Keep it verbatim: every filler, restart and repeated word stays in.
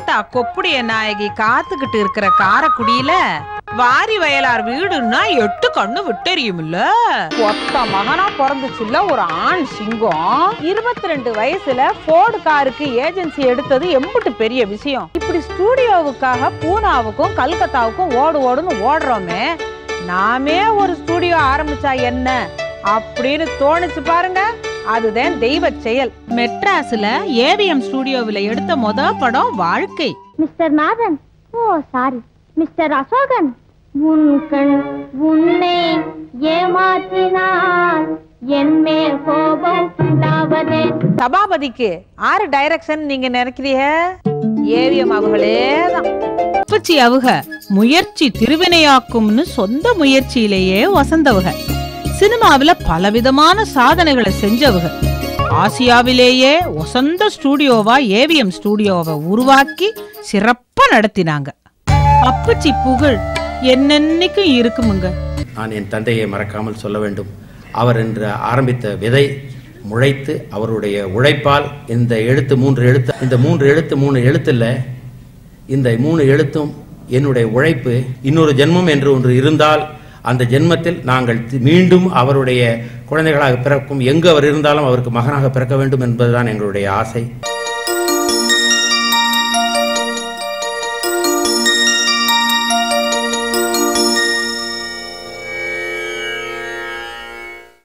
ஏண்டா கொப்புடைய நாயகி காத்துக்கிட்டு இருக்கிற காரக்குடியில வாரி வயலார் வீடுன்னா எட்டு கண்ணு விட்டெரியும்ல. ஒத்த மகனா பிறந்துச்சுல்ல ஒரு ஆண் சிங்கம். இருபத்தி ரெண்டு வயசுல போர்டு காருக்கு ஏஜென்சி எடுத்தது எம்புட்டு பெரிய விஷயம். இப்படி ஸ்டூடியோவுக்காக பூனாவுக்கும் கல்கத்தாவுக்கும் ஓடு ஓடுன்னு ஓடுறோமே, நாமே ஒரு ஸ்டூடியோ ஆரம்பிச்சா என்ன அப்படின்னு தோணுச்சு பாருங்க. அதுதான் தெய்வ செயல். மெட்ராஸ்ல ஏவிஎம் ஸ்டூடியோவில் எடுத்த முத படம் வாழ்க்கை. Mister Nathan, oh sorry mister Ashokan, உன் கண் உன்னை ஏமாற்றினார் என் மேல் கோபம் உண்டாவதே. சபாபதிக்கு ஆறு டைரக்ஷன் நீங்க நினைக்கிறீங்க? ஏவிஎம் அவங்களேதான். அப்பச்சி அவங்க முயற்சி திருவினையாக்கும்னு சொந்த முயற்சியிலேயே வசந்தவங்க. சினிமாவில பலவிதமான சாதனைகளை செஞ்சவங்க. ஆசியாவிலேயே வசந்த ஸ்டூடியோவா ஏவிஎம் ஸ்டூடியோவை உருவாக்கி சிறப்பா நடத்தினாங்க. அப்பச்சி புகழ் என்னன்னைக்கும் இருக்குமுங்க. நான் என் தந்தையை மறக்காமல் சொல்ல வேண்டும். அவர் என்று ஆரம்பித்த விதை முளைத்து அவருடைய உழைப்பால் இந்த எழுத்து மூன்று எழுத்து இந்த மூன்று எழுத்து மூணு எழுத்துல இந்த மூணு எழுத்தும் என்னுடைய உழைப்பு. இன்னொரு ஜென்மம் என்று ஒன்று இருந்தால் அந்த ஜென்மத்தில் நாங்கள் மீண்டும் அவருடைய குழந்தைகளாக பிறக்கும். எங்கு அவர் இருந்தாலும் அவருக்கு மகனாக பிறக்க வேண்டும் என்பதுதான் எங்களுடைய ஆசை.